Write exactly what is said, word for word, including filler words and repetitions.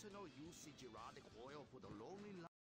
no use see Gerardic oil for the lonely